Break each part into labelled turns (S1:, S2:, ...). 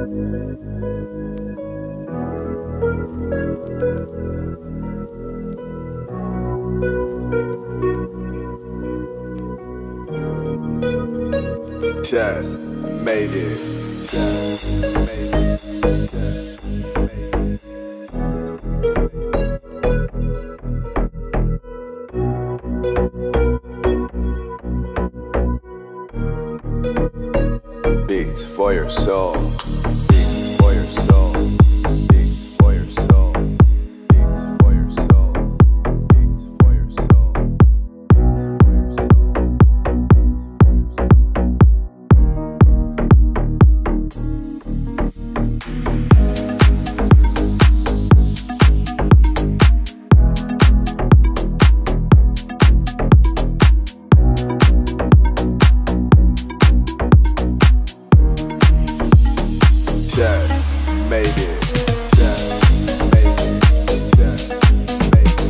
S1: Just made it. Beats for your soul. Beats for your soul. Beats for your soul. Beats for your soul. Beats for your soul. Just made it. Just made it. Just made it.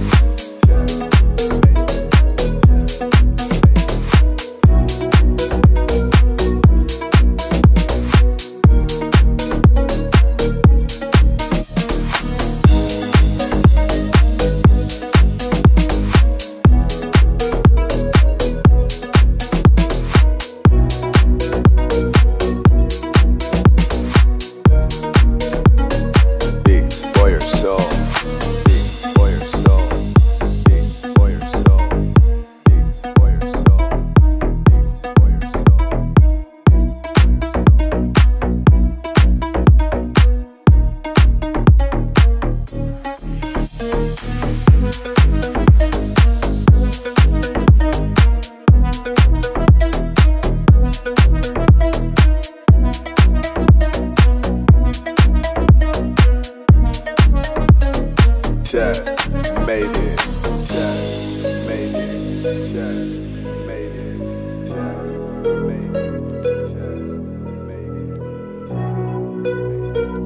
S1: Just made it. Just made it. Just made it. Just made it. Just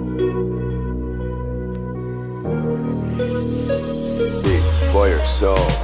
S1: made it. Beats for your soul.